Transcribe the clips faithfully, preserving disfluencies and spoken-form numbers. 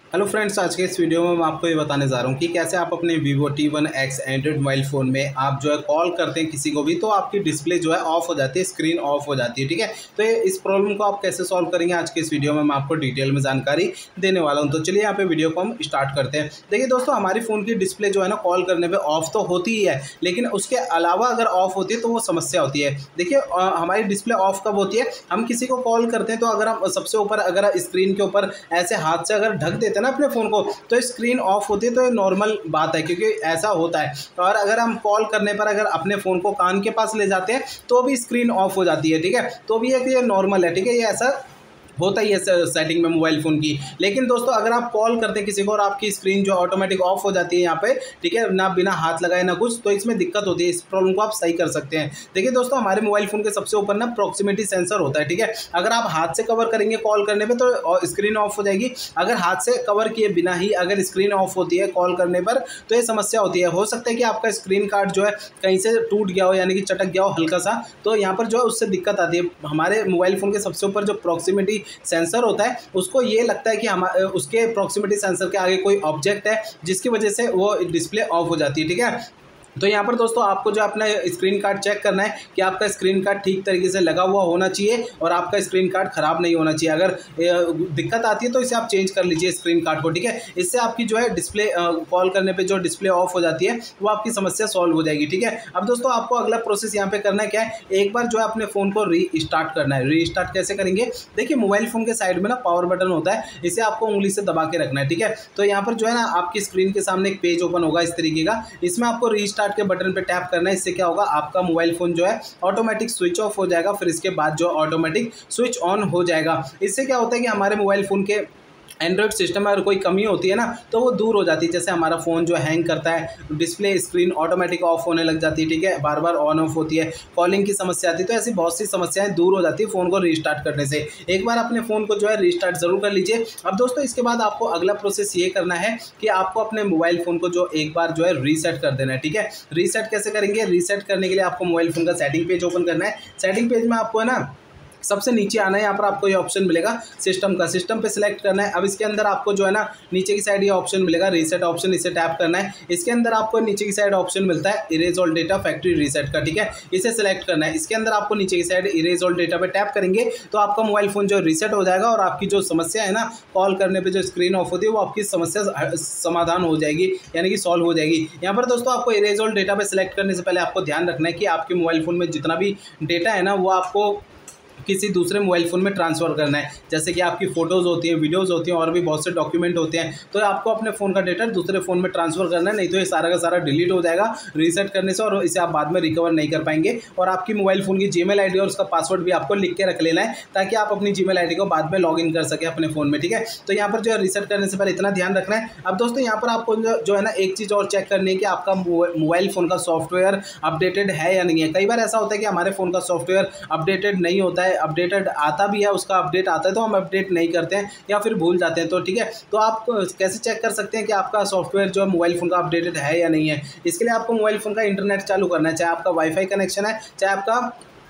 Hello friends, आज के इस वीडियो में मैं आपको ये बताने जा रहा हूँ कि कैसे आप अपने Vivo T one X Android mobile phone में आप जो है कॉल करते हैं किसी को भी तो आपकी डिस्प्ले जो है ऑफ हो जाती है, स्क्रीन ऑफ हो जाती है। ठीक है, तो ये इस प्रॉब्लम को आप कैसे सॉल्व करेंगे आज के इस वीडियो में मैं आपको डिटेल में जानकारी देने वाला हूँ। तो चलिए यहाँ पे वीडियो को हम स्टार्ट करते हैं। देखिए दोस्तों, हमारी फ़ोन की डिस्प्ले जो है ना कॉल करने पर ऑफ तो होती ही है, लेकिन उसके अलावा अगर ऑफ होती है तो वो समस्या होती है। देखिए हमारी डिस्प्ले ऑफ कब होती है, हम किसी को कॉल करते हैं तो अगर हम सबसे ऊपर अगर स्क्रीन के ऊपर ऐसे हाथ से अगर ढक देते हैं ना अपने फ़ोन को तो स्क्रीन ऑफ होती है। तो ये नॉर्मल बात है क्योंकि ऐसा होता है। और अगर हम कॉल करने पर अगर अपने फ़ोन को कान के पास ले जाते हैं तो भी स्क्रीन ऑफ हो जाती है। ठीक है, तो भी है कि ये नॉर्मल है। ठीक है, ये ऐसा होता ही है सेटिंग में मोबाइल फ़ोन की। लेकिन दोस्तों अगर आप कॉल करते हैं किसी को और आपकी स्क्रीन जो ऑटोमेटिक ऑफ हो जाती है यहाँ पे, ठीक है, ना बिना हाथ लगाए ना कुछ, तो इसमें दिक्कत होती है। इस प्रॉब्लम को आप सही कर सकते हैं। देखिए दोस्तों, हमारे मोबाइल फ़ोन के सबसे ऊपर ना प्रॉक्सिमिटी सेंसर होता है। ठीक है, अगर आप हाथ से कवर करेंगे कॉल करने पर तो स्क्रीन ऑफ हो जाएगी। अगर हाथ से कवर किए बिना ही अगर स्क्रीन ऑफ होती है कॉल करने पर तो ये समस्या होती है। हो सकता है कि आपका स्क्रीन कार्ड जो है कहीं से टूट गया हो, यानी कि चटक गया हो हल्का सा, तो यहाँ पर जो है उससे दिक्कत आती है। हमारे मोबाइल फ़ोन के सबसे ऊपर जो प्रॉक्सिमिटी सेंसर होता है उसको ये लगता है कि हम उसके प्रॉक्सिमिटी सेंसर के आगे कोई ऑब्जेक्ट है जिसकी वजह से वो डिस्प्ले ऑफ हो जाती है। ठीक है, तो यहाँ पर दोस्तों आपको जो अपना स्क्रीन कार्ड चेक करना है कि आपका स्क्रीन कार्ड ठीक तरीके से लगा हुआ होना चाहिए और आपका स्क्रीन कार्ड ख़राब नहीं होना चाहिए। अगर दिक्कत आती है तो इसे आप चेंज कर लीजिए स्क्रीन कार्ड को। ठीक है, इससे आपकी जो है डिस्प्ले कॉल करने पे जो डिस्प्ले ऑफ हो जाती है वो आपकी समस्या सॉल्व हो जाएगी। ठीक है, अब दोस्तों आपको अगला प्रोसेस यहाँ पे करना है क्या है, एक बार जो है अपने फ़ोन को री स्टार्ट करना है। री स्टार्ट कैसे करेंगे, देखिए मोबाइल फ़ोन के साइड में ना पावर बटन होता है, इसे आपको उंगली से दबा के रखना है। ठीक है, तो यहाँ पर जो है ना आपकी स्क्रीन के सामने एक पेज ओपन होगा इस तरीके का, इसमें आपको री स्टार्ट के बटन पर टैप करना है। इससे क्या होगा, आपका मोबाइल फ़ोन जो है ऑटोमेटिक स्विच ऑफ हो जाएगा, फिर इसके बाद जो ऑटोमेटिक स्विच ऑन हो जाएगा। इससे क्या होता है कि हमारे मोबाइल फ़ोन के एंड्रॉइड सिस्टम में अगर कोई कमी होती है ना तो वो दूर हो जाती है। जैसे हमारा फ़ोन जो हैंग करता है, डिस्प्ले स्क्रीन ऑटोमेटिक ऑफ होने लग जाती है। ठीक है, बार बार ऑन ऑफ होती है, कॉलिंग की समस्या आती है, तो ऐसी बहुत सी समस्याएं दूर हो जाती है फ़ोन को रीस्टार्ट करने से। एक बार अपने फ़ोन को जो है रीस्टार्ट ज़रूर कर लीजिए। अब दोस्तों इसके बाद आपको अगला प्रोसेस ये करना है कि आपको अपने मोबाइल फ़ोन को जो एक बार जो है रीसेट कर देना है। ठीक है, रीसेट कैसे करेंगे, रीसेट करने के लिए आपको मोबाइल फ़ोन का सेटिंग पेज ओपन करना है। सेटिंग पेज में आपको है ना सबसे नीचे आना है, यहाँ पर आपको ये ऑप्शन मिलेगा सिस्टम का, सिस्टम पे सिलेक्ट करना है। अब इसके अंदर आपको जो है ना नीचे की साइड ये ऑप्शन मिलेगा रीसेट ऑप्शन, इसे टैप करना है। इसके अंदर आपको नीचे की साइड ऑप्शन मिलता है erase all data factory reset का। ठीक है, इसे सिलेक्ट करना है। इसके अंदर आपको नीचे की साइड इरेज ऑल डेटा पे टैप करेंगे तो आपका मोबाइल फ़ोन जो रीसेट हो जाएगा और आपकी जो समस्या है ना कॉल करने पर जो स्क्रीन ऑफ होती है वो आपकी समस्या समाधान हो जाएगी, यानी कि सॉल्व हो जाएगी। यहाँ पर दोस्तों आपको इरेज ऑल डेटा पे सिलेक्ट करने से पहले आपको ध्यान रखना है कि आपके मोबाइल फ़ोन में जितना भी डेटा है ना वो आपको किसी दूसरे मोबाइल फ़ोन में ट्रांसफ़र करना है। जैसे कि आपकी फ़ोटोज़ होती हैं, वीडियोज़ होती हैं और भी बहुत से डॉक्यूमेंट होते हैं, तो आपको अपने फ़ोन का डेटा दूसरे फ़ोन में ट्रांसफ़र करना है, नहीं तो ये सारा का सारा डिलीट हो जाएगा रीसेट करने से और इसे आप बाद में रिकवर नहीं कर पाएंगे। और आपकी मोबाइल फ़ोन की जीमेल आईडी और उसका पासवर्ड भी आपको लिख के रख लेना है ताकि आप अपनी जीमेल आईडी को बाद में लॉगिन कर सकें अपने फ़ोन में। ठीक है, तो यहाँ पर जो है रीसेट करने से पहले इतना ध्यान रखना है। अब दोस्तों यहाँ पर आपको जो है ना एक चीज़ और चेक करनी है कि आपका मोबाइल फ़ोन का सॉफ्टवेयर अपडेटेड है या नहीं है। कई बार ऐसा होता है कि हमारे फ़ोन का सॉफ्टवेयर अपडेटेड नहीं होता है, अपडेटेड आता भी है, उसका अपडेट आता है तो हम अपडेट नहीं करते हैं या फिर भूल जाते हैं। तो ठीक है, तो आप कैसे चेक कर सकते हैं कि आपका सॉफ्टवेयर जो मोबाइल फ़ोन का अपडेटेड है या नहीं है। इसके लिए आपको मोबाइल फ़ोन का इंटरनेट चालू करना है, चाहे आपका वाईफाई कनेक्शन है चाहे आपका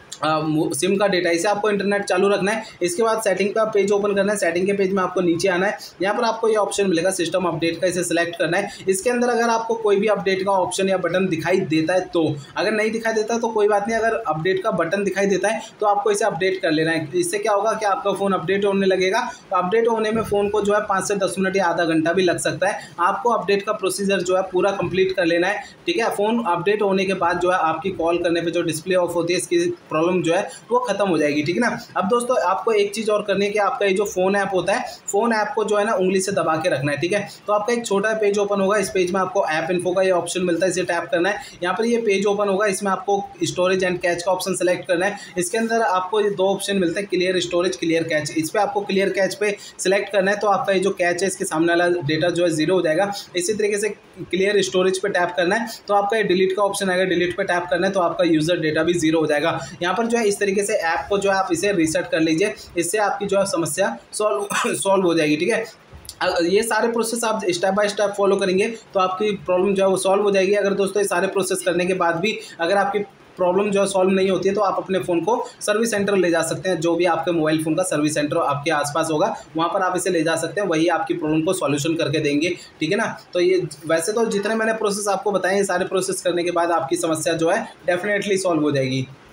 सिम का डेटा, इसे आपको इंटरनेट चालू रखना है। इसके बाद सेटिंग का पेज ओपन करना है। सेटिंग के पेज में आपको नीचे आना है, यहाँ पर आपको ये ऑप्शन मिलेगा सिस्टम अपडेट का, इसे सिलेक्ट करना है। इसके अंदर अगर आपको कोई भी अपडेट का ऑप्शन या बटन दिखाई देता है तो, अगर नहीं दिखाई देता तो कोई बात नहीं, अगर अपडेट का बटन दिखाई देता है तो आपको इसे अपडेट कर लेना है। इससे क्या होगा कि आपका फ़ोन अपडेट होने लगेगा। तो अपडेट होने में फ़ोन को जो है पाँच से दस मिनट या आधा घंटा भी लग सकता है। आपको अपडेट का प्रोसीजर जो है पूरा कंप्लीट कर लेना है। ठीक है, फ़ोन अपडेट होने के बाद जो है आपकी कॉल करने पर जो डिस्प्ले ऑफ होती है इसकी प्रॉब्लम जो है वो खत्म हो जाएगी। ठीक है ना, अब दोस्तों आपको एक चीज़ और करनी है कि आपका ये जो फ़ोन ऐप होता है, फ़ोन ऐप को जो है ना उंगली से दबा के रखना है। ठीक है, तो आपका एक छोटा पेज ओपन होगा, इस पेज में आपको ऐप इन्फो का ये ऑप्शन मिलता है, इसे टैप करना है। यहाँ पर ये पेज ओपन होगा, इसमें आपको स्टोरेज एंड कैच का ऑप्शन सेलेक्ट करना है। इसके अंदर आपको ये दो ऑप्शन मिलते हैं, क्लियर स्टोरेज, क्लियर कैच। इस पर आपको क्लियर कैच पे सिलेक्ट करना है तो आपका ये जो कैच है इसके सामने वाला डेटा जो है जीरो हो जाएगा। इसी तरीके से क्लियर स्टोरेज पे टैप करना है तो आपका ये डिलीट का ऑप्शन आएगा, डिलीट पे टैप करना है तो आपका यूज़र डेटा भी जीरो हो जाएगा। यहाँ पर जो है इस तरीके से ऐप को जो है आप इसे रीसेट कर लीजिए, इससे आपकी जो है समस्या सॉल्व सॉल्व हो जाएगी। ठीक है, ये सारे प्रोसेस आप स्टेप बाय स्टेप फॉलो करेंगे तो आपकी प्रॉब्लम जो है वो सॉल्व हो जाएगी। अगर दोस्तों ये सारे प्रोसेस करने के बाद भी अगर आपकी प्रॉब्लम जो है सॉल्व नहीं होती है तो आप अपने फ़ोन को सर्विस सेंटर ले जा सकते हैं। जो भी आपके मोबाइल फ़ोन का सर्विस सेंटर आपके आसपास होगा वहाँ पर आप इसे ले जा सकते हैं, वही आपकी प्रॉब्लम को सॉल्यूशन करके देंगे, ठीक है ना। तो ये वैसे तो जितने मैंने प्रोसेस आपको बताए, ये सारे प्रोसेस करने के बाद आपकी समस्या जो है डेफिनेटली सॉल्व हो जाएगी।